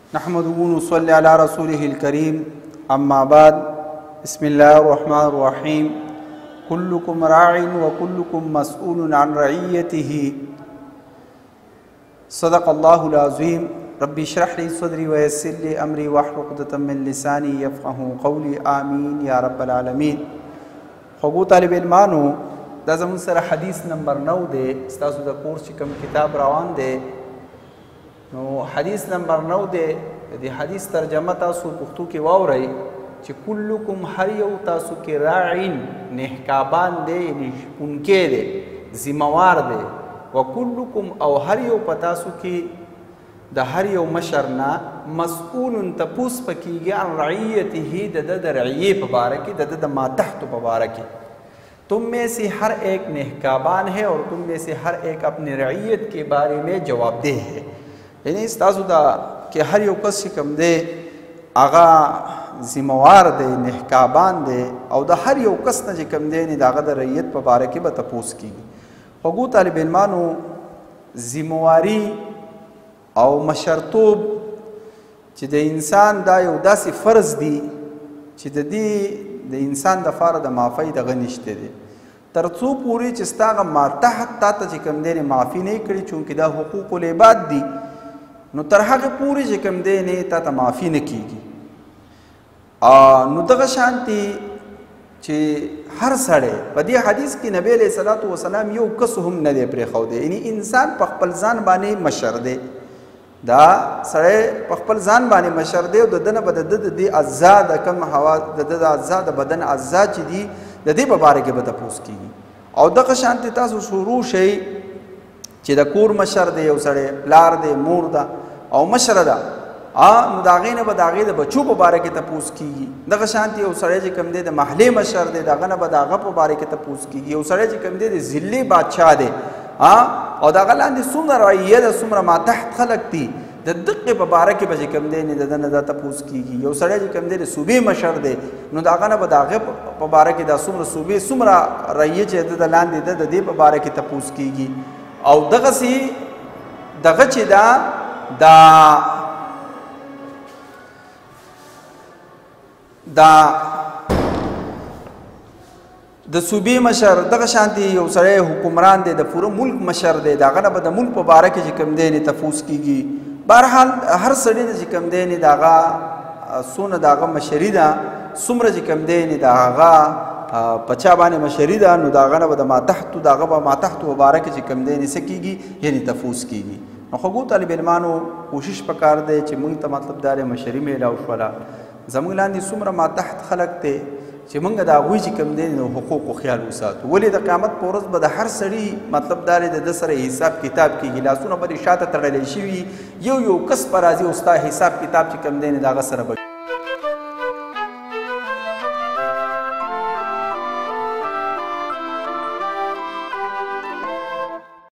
نحمده ونصلي على رسوله الكريم أما بعد بسم الله الرحمن الرحيم كلكم راع وكلكم مسؤول عن رعيته صدق الله العظيم ربي اشرح لي صدري ويسر لي أمري واحلل عقدة من لساني يفقهوا قولي آمين يا رب العالمين. خوږو طالب علمانو دا زموږ سره حدیث نمبر 9 دی. ستاسو د کورس چې کوم کتاب روان دی نو حدیث نمبر 9 دی. د حدیث ترجمه تاسو پښتو کې واورئ چې کلکم هر یو تاسو کې راعین نهکابان دی، یعنی شپونکی دی، ذمہوار دی. وکلکم او هر یو په تاسو کې د هر یو مشر نه مسئول تپوس پکېږي عن رعیته د رعیې په باره کې د ماتحت په باره کې. تم میں سے ہر ایک نہکابان ہے اور تم میں سے ہر ایک اپنی رعیت کے بارے میں جواب دہ ہے. یعنی ستاسو دا کہ ہر یو کس چې کوم دی هغه ذمہوار دی، نهکابان دی او د هر یو کس نه چې کوم دی د هغه د رعیت په باره کې به تپوس کېږي. خوږو طالب علمانو، ذمہواري او مشرتوب چې د انسان دا یو داسې فرض دی چې د دې د انسان دپاره د معافۍ دغه نشته دی. تر څو پورې چې ستا هغه ماتحت تا ته چې کوم دی معافي نه کړي، چونکې دا حقوق العباد دي، نو تر هغې پورې چې کوم دی نه تا ته معافي نه کېږي. نو دغه شانتې چې هر سړی په دې حدیث کې نبی علیه صلات وسلام یو کس هم نه دی پرېښودی. یعنی انسان په خپل ځان باندې مشر دی، دا سړی په خپل ځان باندې مشر دی او د ده نه به د دې اجزا د کوم هوا د د اجزا د بدن اجزا چې دي د دې په باره کې به تپوس کېږي. او دغه شانتې تاسو شروع شئ چې د کور مشر دی، یو سړی پلار دی، مور ده او مشره ده، نو د هغې نه به د هغې د بچو په باره کې تپوس کېږي. دغه شانتې یو سړی چې کوم دی د محلې مشر دی، د هغه نه به د هغه په باره کې تپوس کېږي. یو سړی چې کوم دی د ضلعې بادشاه دی او د هغه لاندې څومره رعیه ده، څومره ماتحت خلک دي، د دقې په باره کې به چې کوم دی د ده نه دا تپوس کېږي. یو سړی چې کوم دی د صوبې مشر دی، نو د هغه نه به د هغې په باره کې دا څومره صوبې څومره رعیه چې د ده لاندې ده د دې په باره کې تپوس کېږي. او دغسې دغه چې دا د صوبې مشر، دغه شانتې یو سړی حکمران دی، د پوره ملک مشر دی، د هغه نه به د ملک په باره کې چې کوم دی تپوس کېږي. بهرحال هر سړي نه چې کوم دی د هغه څونه د هغه مشري ده، څومره چې کوم دی د هغه په چا باندې مشري ده، نو د هغه نه به د ماتحتو د هغه به ماتحتو په باره کې چې کوم دی څه کېږي، یعنې تپوس کېږي. نو خوږو طالب علمانو، کوشش پکار دی چې موږ ته مطلب دا مشري میلاو شوله، زموږ لاندې څومره ماتحت خلک دی چې موږ د هغوی چې کوم دی نو حقوقو خیال وساتو. ولې د قیامت په ورځ به د هر سړي مطلب دا د ده سره حساب کتاب کېږي، لاسونه به دې شاته تړلی شوي، یو کس به راځي او ستا حساب کتاب چې کوم دی د هغه سره به